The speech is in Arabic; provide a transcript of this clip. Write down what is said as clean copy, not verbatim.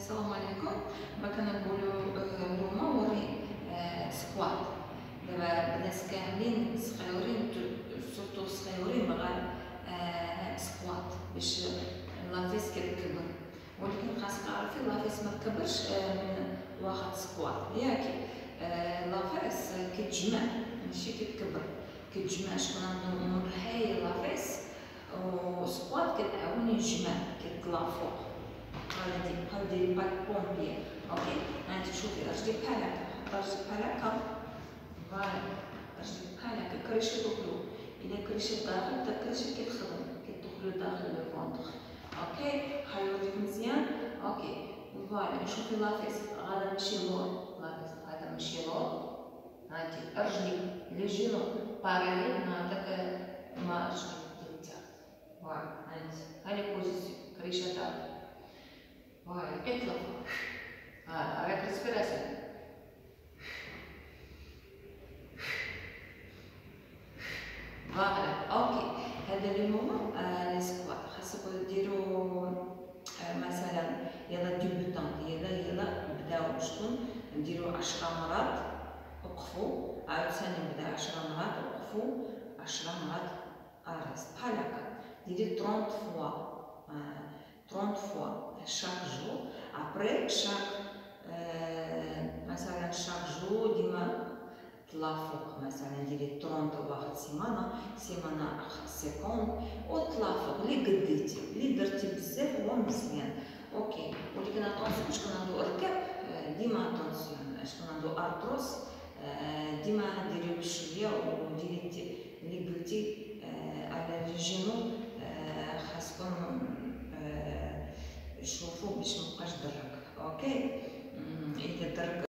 السلام عليكم. كنقولوا اليوم وري سكوات. دابا الناس كاملين صغيورين سورتو صغيورين بغا سكوات باش لافيس كتكبر، ولكن خاصك تعرفي لافيس ما تكبرش من واحد سكوات ياك. لافيس كتجمع ماشي كتكبر، كتجمع. شكون عنده منحي لافيس وسكوات كتعاون يجمع كيطلع فوق. هادي باك بومبيير. اوكي هانتي شوفي رجلي بحال هكا، رجلي بحال هكا، فوالا رجلي بحال هكا، كريشي دخلو. الا كريشي الداخل حتى الكريشي كيتخدم كيدخلو داخل الفونتر. اوكي حيوريك مزيان. اوكي فوالا شوفي لافيس غادا ماشي لور، لافيس غادا ماشي لور. هانتي رجلي لي جينو باراليل مع داك مع رجلي ديال التحت. فوالا هانتي هاني بوزيسيون كريشه داخل. فوالا كيطلع avec respiration. فوالا اوكي. هذا لي مومون لي سكوات خاصكم ديروا مثلا يلا ديبوتون يلا بداو شكون نديرو 10 مرات وقفوا، عاود ثاني نبدا 10 مرات وقفوا، 10 مرات ارست بحال هكا. ديري 30 فوا 30 فوا chaque jour. Après chaque مثلا chaque jour ديما طلع فوق، مثلا ديري 30 واحد سيمانه 50 وطلع فوق. اللي قديتي اللي درتي بزاف هو مزيان. اوكي ولكن اتونسيون شكون عنده ركاب ديما اتونسيون، شكون عنده ارتروس ديما ديري بشويه وديري اللي قلتي على لي جينو. خاصكم شوفوا باش مبقاش درك. اوكي اذا درك